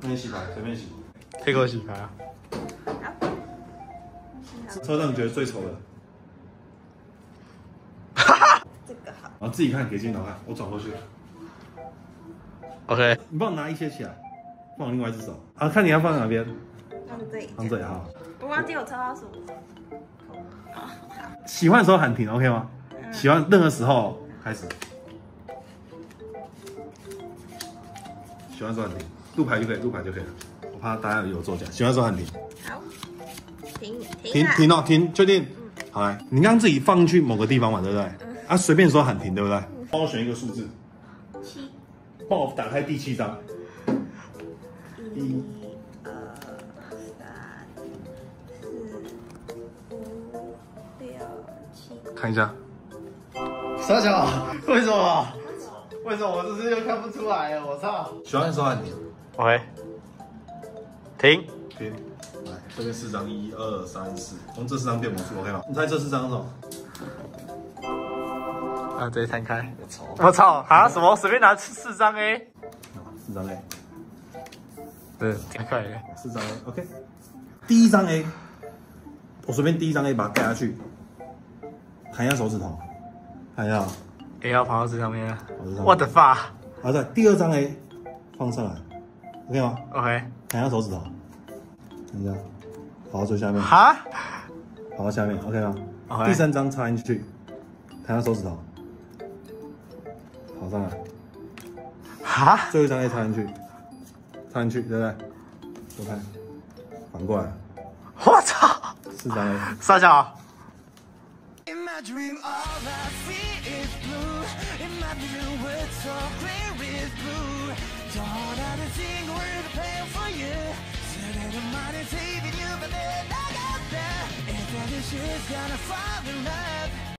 那你洗牌，随便洗。 可以给我洗牌啊。 车上你觉得最丑的？ 这个好。 然后自己看，给镜头看，我转过去。 OK， 你帮我拿一些起来，放另外一只手。啊，看你要放哪边？ 放这里。 放这里哈。 我忘记我抽到什么。 喜欢的时候喊停 ，OK 吗？喜欢任何时候开始。喜欢的时候喊停，录牌就可以，录牌就可以了。我怕大家有作假，喜欢的时候喊停。 好，停停哦，停，确定。好来，你刚刚自己放去某个地方嘛，对不对？啊，随便说喊停，对不对？帮我选一个数字。 7。 帮我打开第7张。 1、2、3、4、5、6、7。 看一下。 傻小，为什么？为什么我这次又看不出来了？我操！ 喜欢的时候喊停。 OK， 停。 停。来，这边4张，1、2、3、4，从这4张变魔术 ，OK 吗？你猜这4张是什么？ 啊，直接摊开。我操！啊，什么？随便拿4张 A。 4张 A。 对，太快了。 4张 A，OK。第1张 A， 我随便第1张 A 把它盖下去，弹一下手指头，看一下。 A 要跑到这上面了。 我 What the fuck？ 好，再第2张 A 放上来 ，OK 吗？ OK。 弹一下手指头，看一下，跑到最下面。 哈？ 跑到下面 ，OK 吗？ OK。 第3张插进去，弹下手指头，跑上来。 哈？ 最后1张 A 插进去，插进去，对不对？我看，反过来。 我操 ！4张 A。 傻小。 In my dream, all I see is blue. In my vision, words so clear is blue. Don't have a single word to pay for you. Said that I'm not saving you, but then I got there. If that is shit's gonna fall in love.